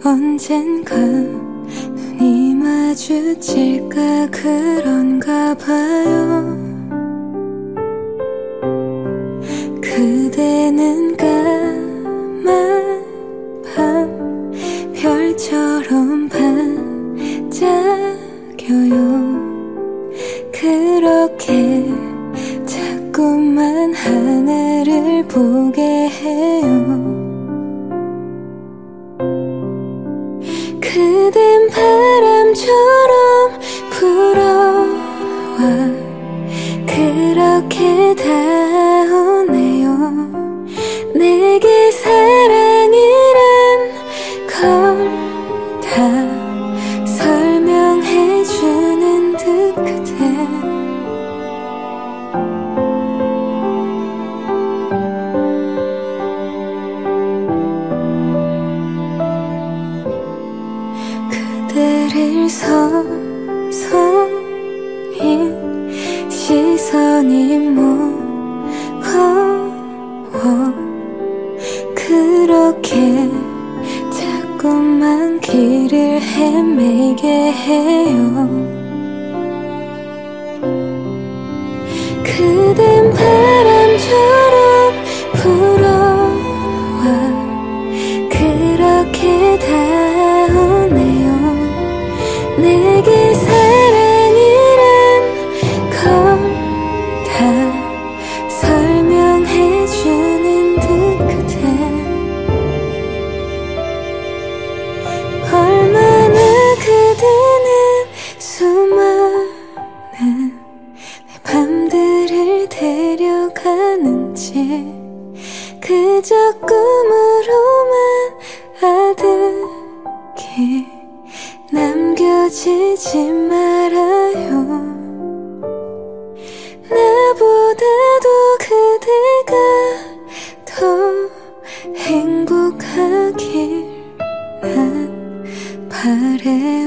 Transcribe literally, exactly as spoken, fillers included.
언젠가 눈이 마주칠까 그런가 봐요. 그대는 까만 밤 별처럼 반짝여요. 그렇게 자꾸만 하늘을 보게 해요. 그댄 바람처럼 불어와 그렇게 닿으네요. 내게 사랑이란 걸 다 설명해주는 듯 그대 그대를 서성인 시선이 무거워 그렇게 자꾸만 길을 헤매게 해요. 그댄 바람처럼 불어와 그렇게 닿으네요. 내게 사랑이란 걸 다 설명해주는 듯 그대 얼마나 그대는 수많은 내 밤들을 데려가는지 그저 꿈으로만 아득히 남겨지지 말아요. 나보다도 그대가 더 행복하길 난 바래.